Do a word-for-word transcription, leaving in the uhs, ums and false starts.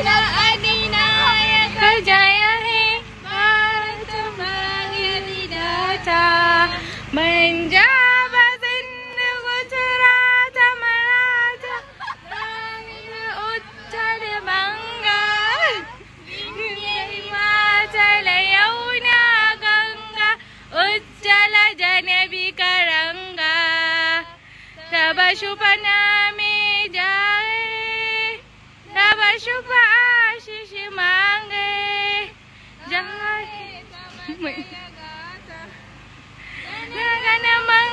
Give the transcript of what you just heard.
Jaya hai Fatumah Didata Menjaba Sindh Gujarat Maratha Uttar Banga Himachal Yamuna Ganga Ujjala Janabi Karanga Taba Shubha Name Jaye Taba Shubha Ashish Mange Jai Gana